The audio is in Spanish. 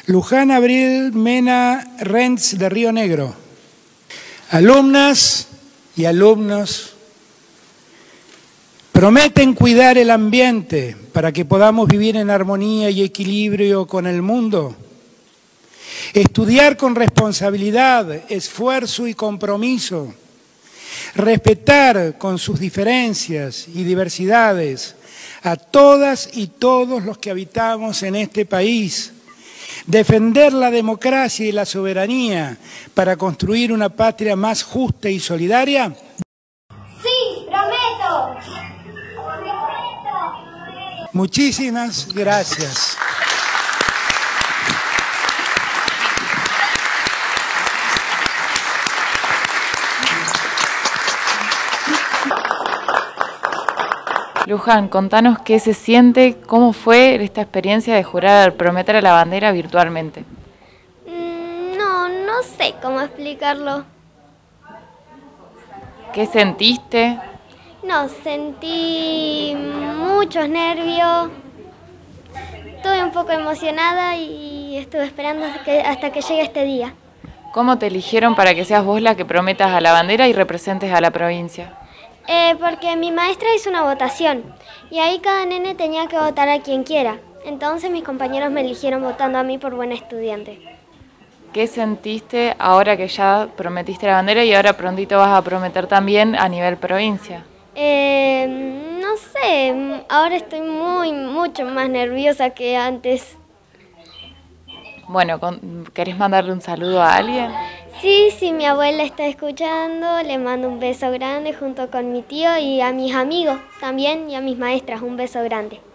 Luján Abril Mena Rentz de Río Negro. Alumnas y alumnos, prometen cuidar el ambiente para que podamos vivir en armonía y equilibrio con el mundo. Estudiar con responsabilidad, esfuerzo y compromiso. Respetar con sus diferencias y diversidades a todas y todos los que habitamos en este país. Defender la democracia y la soberanía para construir una patria más justa y solidaria. ¡Sí, prometo! Muchísimas gracias. Luján, contanos qué se siente, cómo fue esta experiencia de jurar prometer a la bandera virtualmente. No sé cómo explicarlo. ¿Qué sentiste? No, sentí muchos nervios. Estuve un poco emocionada y estuve esperando hasta que llegue este día. ¿Cómo te eligieron para que seas vos la que prometas a la bandera y representes a la provincia? Porque mi maestra hizo una votación y ahí cada nene tenía que votar a quien quiera. Entonces mis compañeros me eligieron votando a mí por buena estudiante. ¿Qué sentiste ahora que ya prometiste la bandera y ahora prontito vas a prometer también a nivel provincia? No sé, ahora estoy mucho más nerviosa que antes. Bueno, ¿querés mandarle un saludo a alguien? Sí, si mi abuela está escuchando, le mando un beso grande junto con mi tío y a mis amigos también y a mis maestras un beso grande.